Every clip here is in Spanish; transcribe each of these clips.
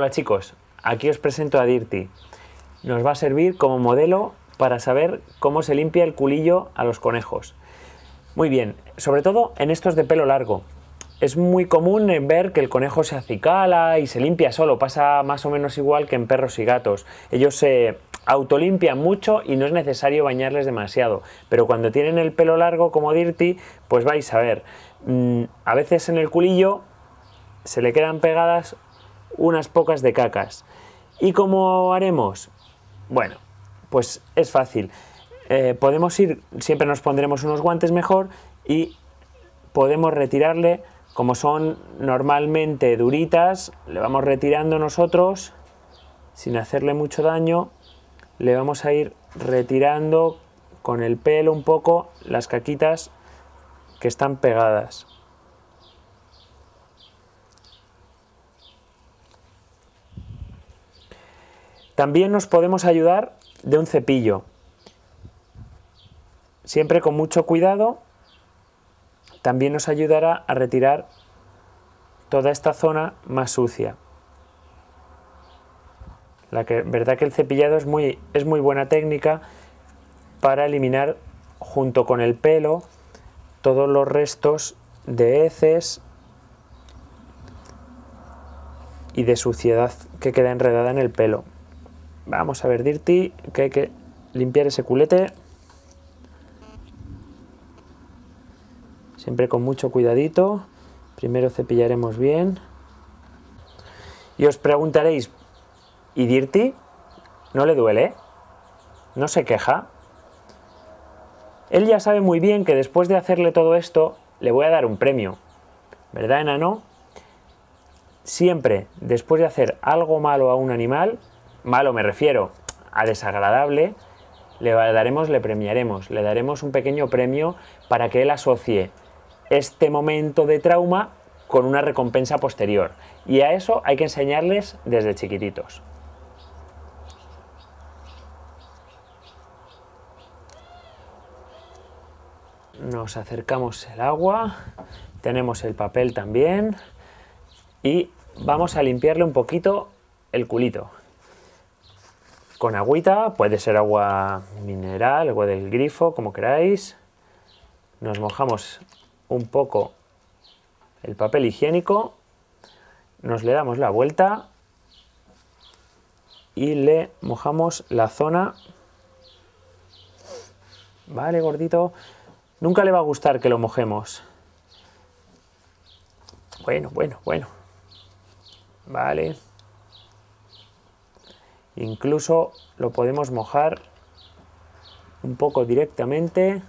Hola chicos, aquí os presento a Dirty. Nos va a servir como modelo para saber cómo se limpia el culillo a los conejos. Muy bien, sobre todo en estos de pelo largo. Es muy común ver que el conejo se acicala y se limpia solo, pasa más o menos igual que en perros y gatos. Ellos se autolimpian mucho y no es necesario bañarles demasiado, pero cuando tienen el pelo largo como Dirty, pues vais a ver, a veces en el culillo se le quedan pegadas unas pocas de cacas. ¿Y cómo haremos? Bueno, pues es fácil. Siempre nos pondremos unos guantes mejor y podemos retirarle, como son normalmente duritas, le vamos retirando nosotros, sin hacerle mucho daño, le vamos a ir retirando con el pelo un poco las caquitas que están pegadas. También nos podemos ayudar de un cepillo, siempre con mucho cuidado. También nos ayudará a retirar toda esta zona más sucia. Verdad que el cepillado es muy buena técnica para eliminar junto con el pelo todos los restos de heces y de suciedad que queda enredada en el pelo. Vamos a ver, Dirty, que hay que limpiar ese culete. Siempre con mucho cuidadito. Primero cepillaremos bien. Y os preguntaréis, ¿y Dirty? ¿No le duele? ¿No se queja? Él ya sabe muy bien que después de hacerle todo esto, le voy a dar un premio. ¿Verdad, enano? Siempre, después de hacer algo malo a un animal, malo me refiero a desagradable, le premiaremos, le daremos un pequeño premio para que él asocie este momento de trauma con una recompensa posterior. Y a eso hay que enseñarles desde chiquititos. Nos acercamos el agua, tenemos el papel también y vamos a limpiarle un poquito el culito. Con agüita, puede ser agua mineral, agua del grifo, como queráis. Nos mojamos un poco el papel higiénico, nos le damos la vuelta y le mojamos la zona. Vale, gordito. Nunca le va a gustar que lo mojemos. Bueno. Vale. Incluso lo podemos mojar un poco directamente,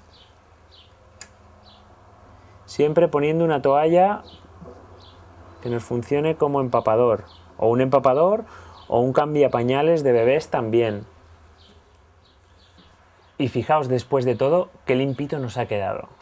siempre poniendo una toalla que nos funcione como empapador, o un empapador o un cambiapañales de bebés también. Y fijaos después de todo qué limpito nos ha quedado.